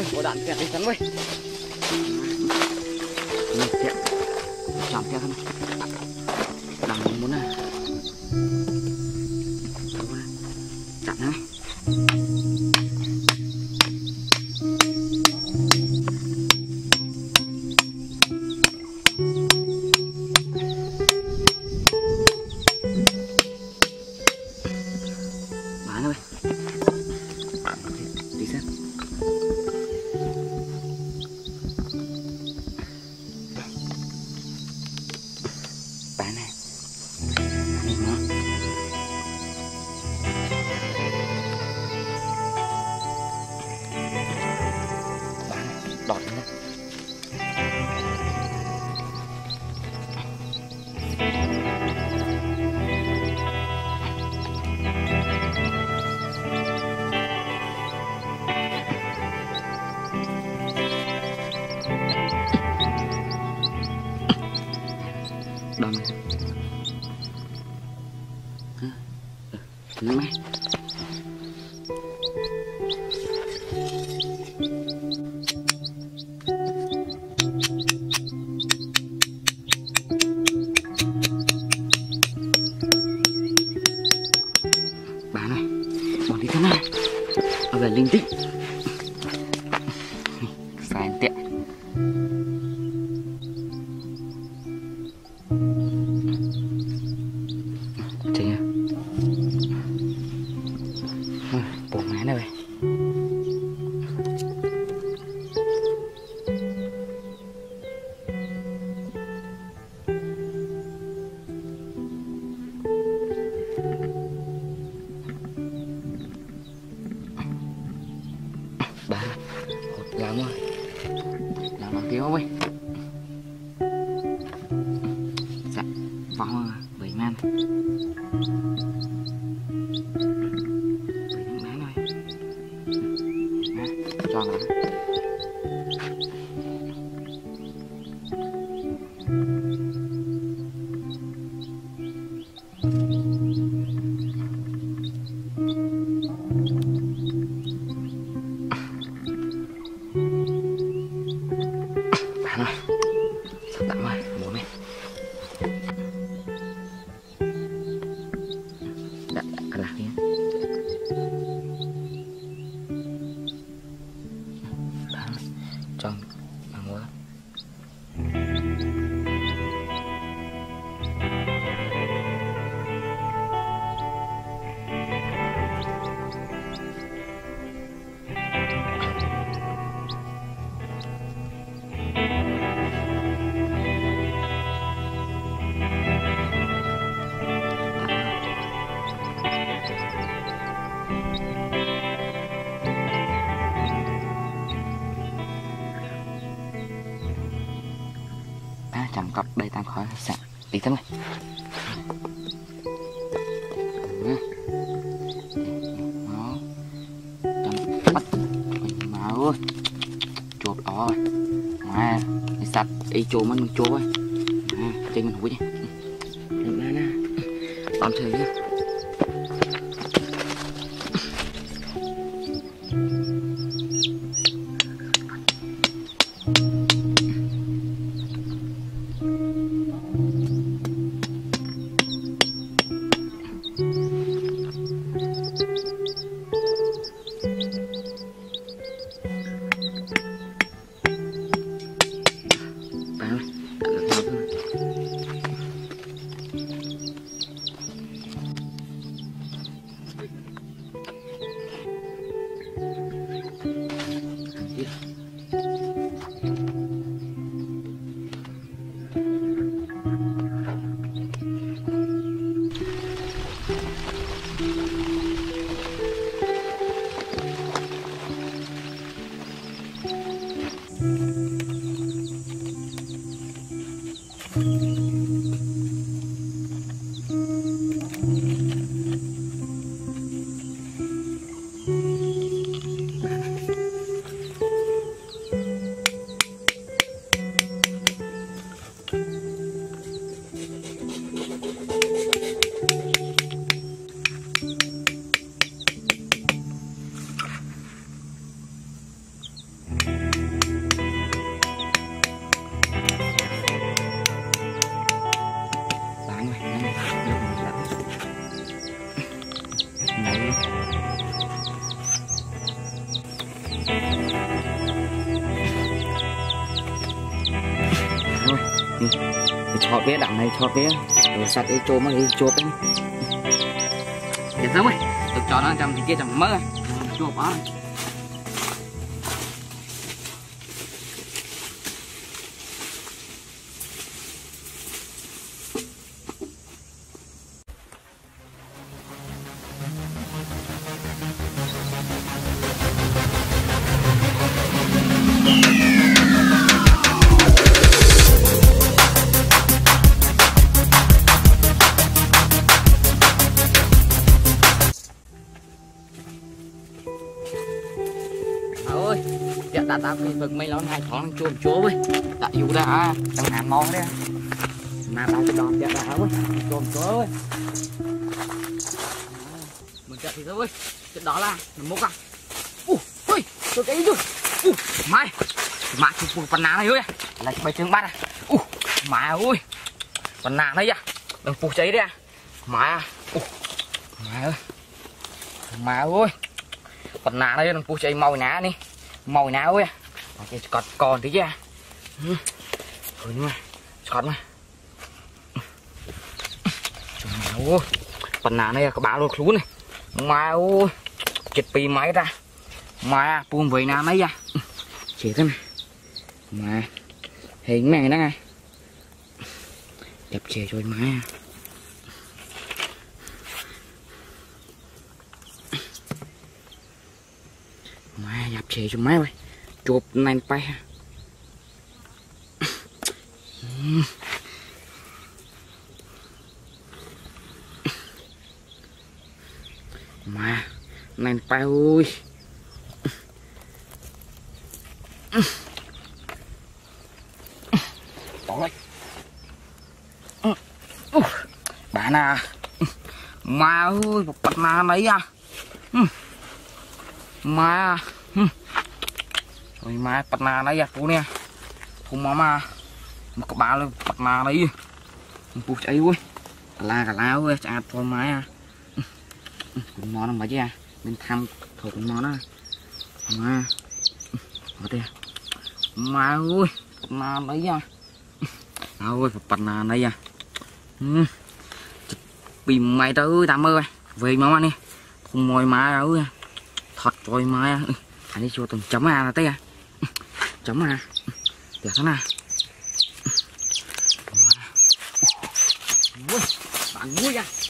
ơi, có đạn kẹt đi sắn ơi. Này, kẹt. Chạm kẹt không? Đằng muốn này. Chạm này. Bán thôi. Đi xem. Bán này. Đây nó. Bán này, đọt nữa. Đâm nước máy bà này bỏ đi thế này ở về linh tích sai tiện chị nha bộ máy này vậy bà hột làm rồi làm tiêu không ơi dạ vòng bảy man cho nó bán rồi sắp tạm rồi mua mẹ đã lạc đi cho mà mua chạm cọc đây tam khói sẵn đi thế này nó chạm bắt máu ơi chuột đó mà đi sạch đi chùa mình chùa ơi trên mình hủy đi được ra nè tạm thời nhé thọt bé đặng này thọt bé rồi sạch ấy trộm ấy chộp ấy để giống ấy được cho nó trong thì kia trong mỡ chộp á ơi dạ ta vực mấy lón hai thon chôm chố ấy tại dù đã đang làm món đấy mà tao cái đòn dạ đã ơi chôm chố ơi mình chạy thì thôi chuyện đó là một à ui tôi cái chứ mai chụp một phần ná này ơi là bài trường bắt à mà ơi phần ná đấy à đừng phụ cháy đấy à mà ơi phần ná đấy đừng phụ cháy màu ná đi màu nào ơi còn tí chứ thôi nữa còn mà ôi phần nào này có báo luôn luôn này mà ôi chật pì máy ra mà buông về nào mấy ra chỉ thế này mà hình này đó ngay đẹp chè rồi má má đẹp chè cho máy ơi chụp này bay mà này bay ơi bỏ lại bạn à mà ơi một bật na đấy à mà rồi má bật na đấy à cô nè không mà một cái bà luôn bật na đấy bụi cháy ui cả la ơi chặt thôi má à cũng món mà chứ à bên thăm thổi cũng món á mà ở đây mà ơi na đấy à ôi bật na đấy à bìm mày tới tạm ơi về mà đi không mồi má ơi thật rồi má anh đi cho từng chấm à là tê à chấm à đẹp thế nào bạn vui à